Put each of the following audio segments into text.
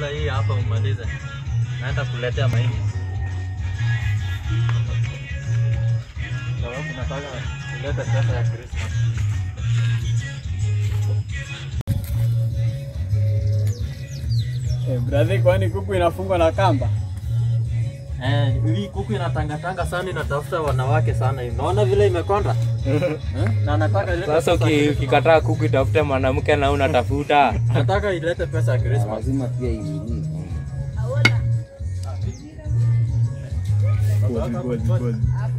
kula hii hapa umalize. Naenda kuletea mahindi. Sababu nataka kuleta pesa ya Christmas. Brother, kwani kuku inafungwa na kamba? Hii kuku inatangatanga sana, inatafuta wanawake sana. Unaona vile imekonda? Na nataka ilete sasa ukikataa kuku itafuta mwanamke na unatafuta. Nataka ilete pesa ya Christmas. Lazima pia hii. Gozi.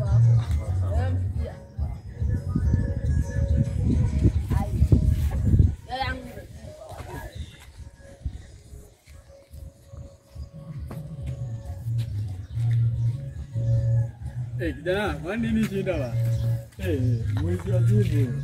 Kijana, kwani nini shida ba? Mwizi wa zimu.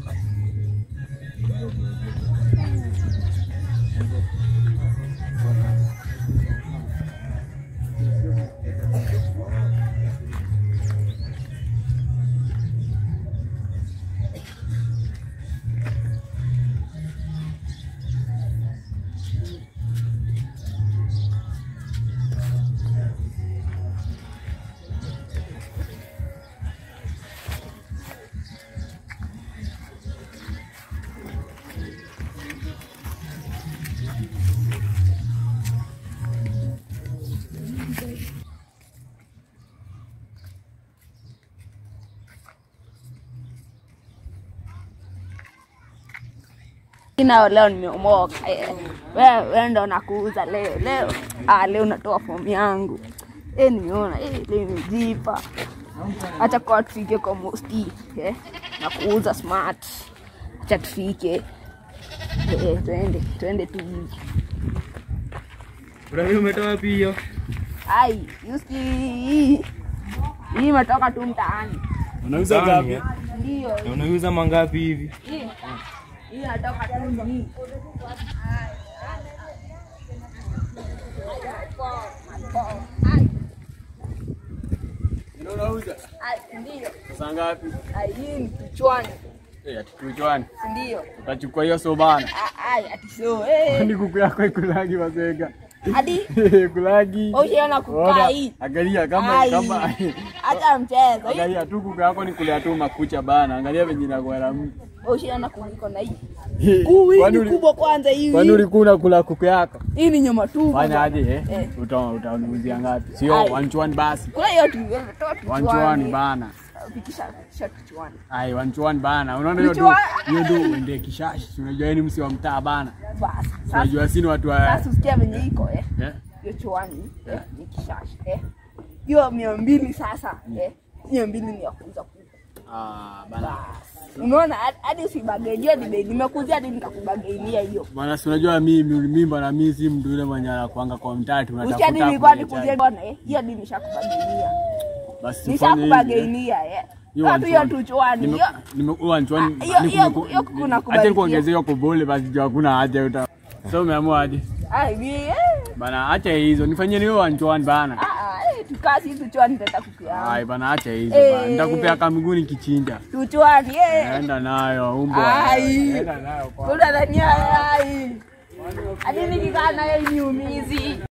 Leo nimeomoka. Wewe ndo nakuuza leo. Leo natoa fomu yangu. Nimeona leo nimejipa. Acha kwa tufike kwa Mosti, na kuuza smart. Acha tufike. Twende tu hivi. Brother, umetoa wapi hiyo? Yuski hii imetoka tu mtaani. Unauza ngapi? Ndio. Unauza mangapi hivi? Hii natoka tu hii. Unauza? Ndio. Pesa ngapi? Hii ni kichwani. Ati kichwani. Ndio. Utachukua hiyo sobana. Ati so. Kwani kuku yako ikulagi wasega? Hadi kulagi. usiona kukai. Angalia kama Acha mchezo. Angalia tu kuku yako ni kulea tu makucha bana. Angalia venye inakwenda mtu. Usiona kuliko na hii. Hii ni kubwa kwanza hii. Kwani ulikuwa unakula kuku yako? Hii ni nyama tu. Fanya aje utaunuzia ngapi? Sio 1 basi. Kwa hiyo tu 1 bana. Fikisha kichwani. 1 bana. Unaona hiyo ndio uende kishashi. Unajua ni msi wa mtaa bana. Basi. Unajua sini watu wa sasa usikia venye iko hiyo chwani ni kishashi hiyo 200 sasa 200 ni ya kuuza kuku. Bana. Unaona hadi usibagejia bei nimekuzia hadi nikakubageilia hiyo. Bana si unajua mimi bana mimi si mtu yule mwenye anakuanga kwa mtaa tunatafuta. Usikia nilikuwa nikuzia bwana hiyo hadi nishakubageilia. Basi nishakubageilia watu hiyo tu chwani hiyo. Nimekuwa chwani. Hiyo kuna kubageilia. Acha kuongezea hiyo kubole basi hakuna haja uta. So umeamua aje? Bana acha hizo nifanyie hiyo 1 bana. Tukasi tuchwani nenda kukia. Bana acha hizo bana. Nitakupea kamiguni kichinja. Tuchwani Nenda nayo umbo. Nenda nayo kwa. Kuna ndani hadi nikikaa naye niumizi.